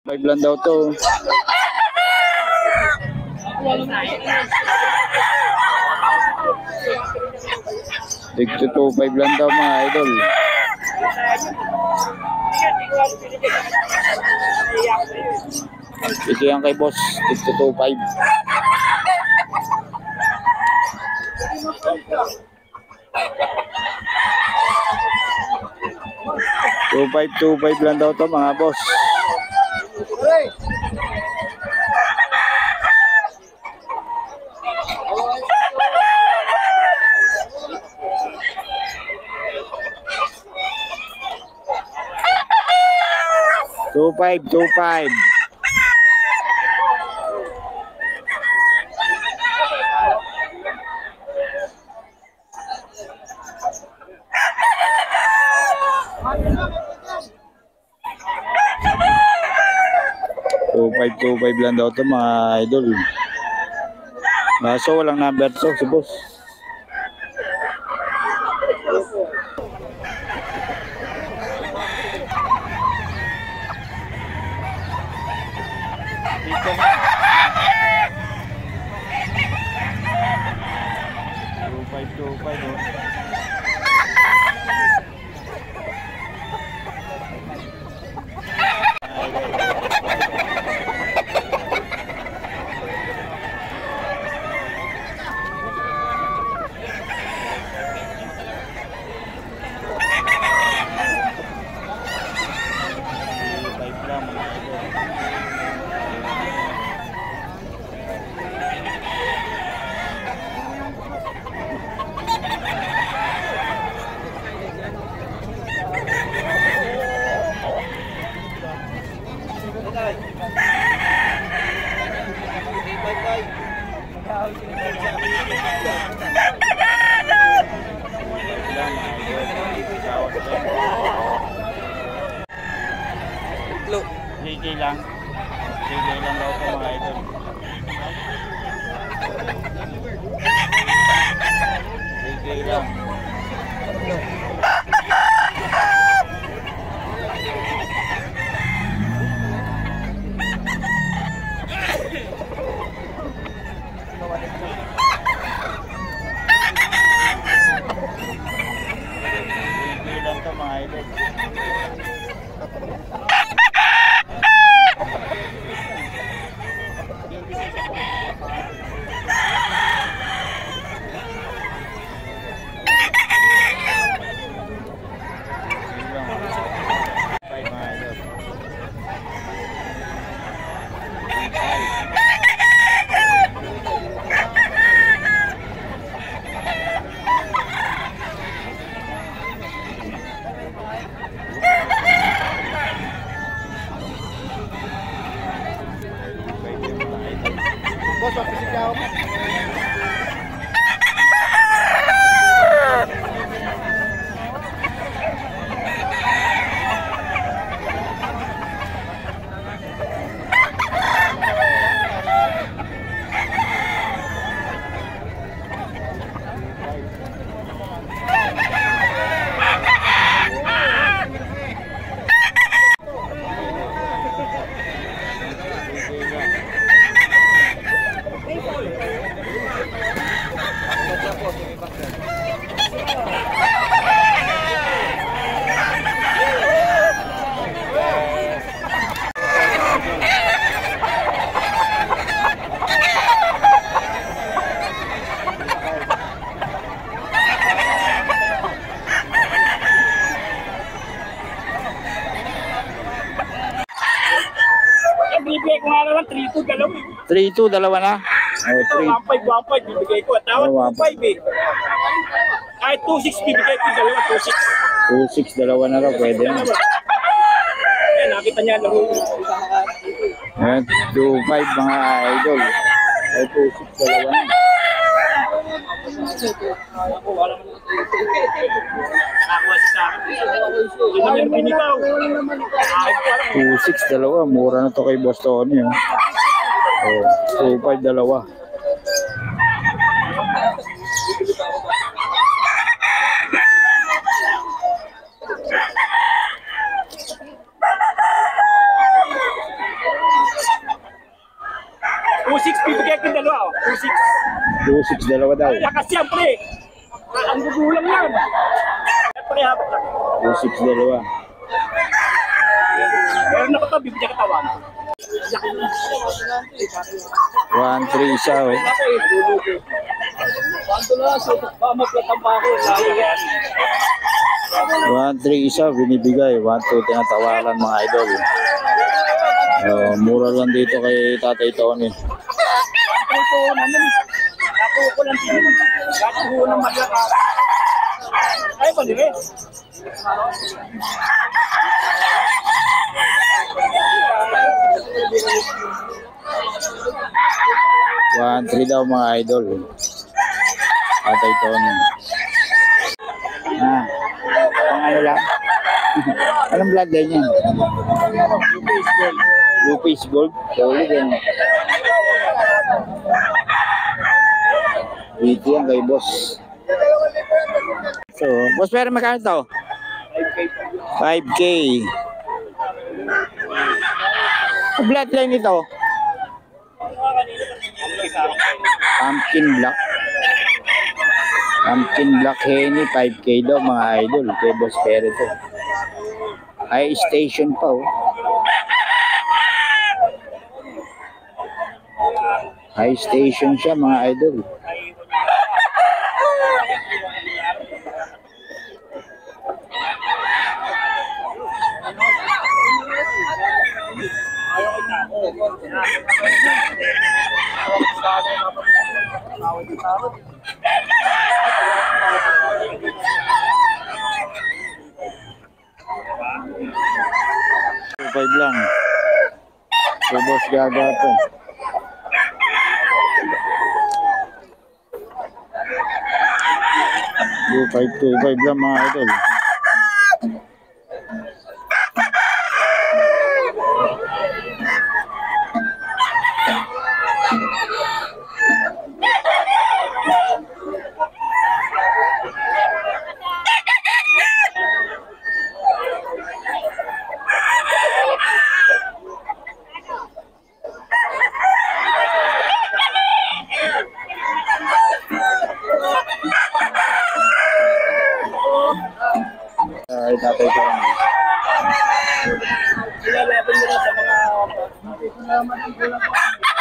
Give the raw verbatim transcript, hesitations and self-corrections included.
five lang daw to. Tig to two five lang daw mga idol. Ito yan kay boss. Tig to two five. two five two five lang daw to mga boss. two five two five. two five two five lang daw to mga idol. Kaso walang number to si boss. two five two five oh. three K lang. three K lang daw po mga idol. three K lang. three K lang to mga idol. Boss, office ka ako. Bibigay ko nga naman three two dalawa. three two dalawa na. Oh, three. one five one five bibigay ko. Tawad Oh, two five eh. Ay two six bibigay ko dalawa two six. two six dalawa na raw pwede na. Eh nakita niya lang. Ayan, two five mga idol. Ay two six dalawa na. Nakakuha siya sa akin. Hindi naman binitaw. two six dalawa. Mura na to kay Boss Tony. Oh. Oh, two five dalawa. two six bibigay ko dalawa. oh. two six. two six dalawa daw. Ay, lakas yan, pre. Ah, ang gugulang yan. Pre, habang lang. two six dalawa. Meron na ko ito, bibigyan ka tawan. one three isa oh. one three isa binibigay. one two tinatawaran mga idol. Uh, mura lang dito kay Tatay Tony. Ito naman. Ako ko lang din. Gato ko lang maglakas. Ay, pwede. one three daw mga idol. Tatay Tony. Ah, pang ano lang? Anong bloodline yan? Blue Face Gold. Solid yan. Dito yan kay boss. So, boss, pero magkano to? five K. Ang bloodline nito? Pumpkin Black. Pumpkin Black Henny, five K daw mga idol. Kay Boss Pero to. High station pa oh. High station siya mga idol. two five lang. So boss gaga to. two five two five lang mga idol. Ay, Tatay Tony. Ilalaban nila sa mga